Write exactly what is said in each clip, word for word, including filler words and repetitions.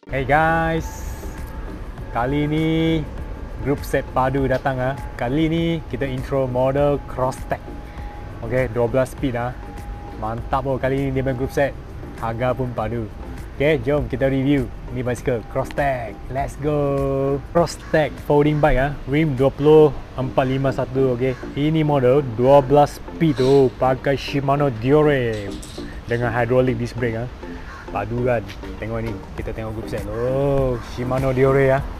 Hey guys, kali ni grup set padu datang ah. Kali ni kita intro model Crosstech. Okey, dua belas speed ah. Mantap oh, kali ni dia main grup set. Harga pun padu. Okey, jom kita review ni bicycle Crosstech. Let's go. Crosstech folding bike ah. Rim dua puluh empat lima satu. Okey. Ini model dua belas speed tu, pakai Shimano Diore dengan hydraulic disc brake ah. Padu kan. Tengok ni, kita tengok group set. Oh, Shimano Diore ya.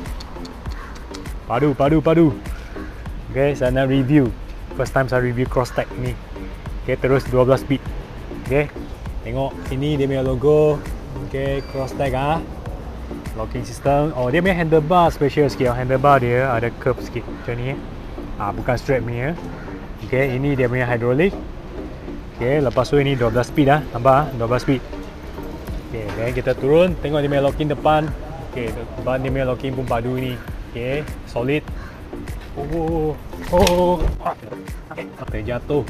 Padu, padu, padu. Okay, saya nak review. First time saya review Crosstech ni. Okay, terus dua belas speed. Okay, tengok ini dia punya logo. Okay, Crosstech ah. Locking system. Oh, dia punya handlebar special sikit. Handlebar dia ada curve sikit macam ni. Ah, bukan strap ni ya. Okay, ini dia punya hydraulic. Okay, lepas tu ini dua belas speed ah. Tambah dua belas speed. Okay, then kita turun, tengok dia punya locking depan. Okay, depan dia punya locking pun padu ni. Okay, solid. Oh, oh, oh. Terjatuh.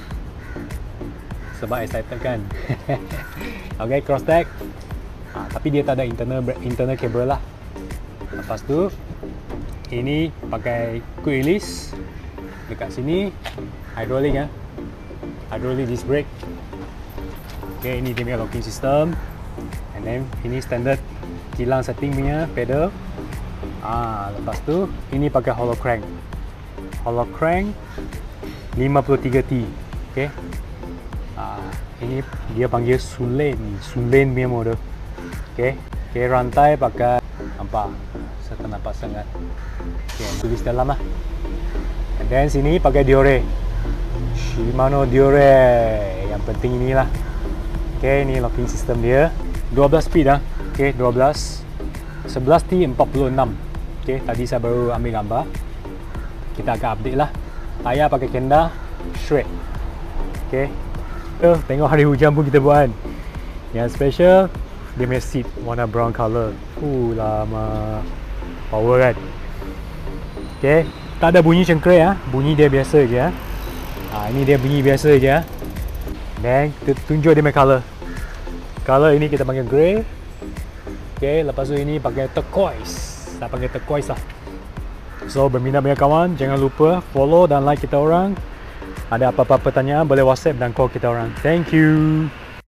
Sebab excited kan. Okay, Crosstech. Ah, tapi dia tak ada internal internal cable lah. Lepas tu, ini pakai quick release. Dekat sini, hydraulic ya. Hydraulic disc brake. Okay, ini dia punya locking system. And then ini standard kilang setting punya pedal. Ah, lepas tu ini pakai hollow crank. Hollow crank lima puluh tiga T. Okey. Ah, ini dia panggil Sulen, Sulen punya model. Okey. Okey, rantai pakai nampak. Saya tak nampak sangat. Okey, tulis dalam lah. And then sini pakai Diore. Shimano Diore. Yang penting inilah. Okey, ini locking system dia. dua belas speed ah. Okey, dua belas. sebelas T empat puluh enam. Okey, tadi saya baru ambil gambar. Kita akan update lah. Tayar pakai Kenda Shred. Okey. Uh, tengok hari hujan pun kita buat kan. Yang special dia punya seat warna brown color. Uh, lama. Power kan. Okey, tak ada bunyi cengkrik ah. Bunyi dia biasa je ah. Ah, ini dia bunyi biasa je ah. Dan kita tunjuk dia punya color. Color ini kita panggil grey. Okay, lepas tu ini pakai turquoise. Saya panggil turquoise lah. So, berminat banyak kawan, jangan lupa follow dan like kita orang. Ada apa-apa pertanyaan boleh WhatsApp dan call kita orang. Thank you.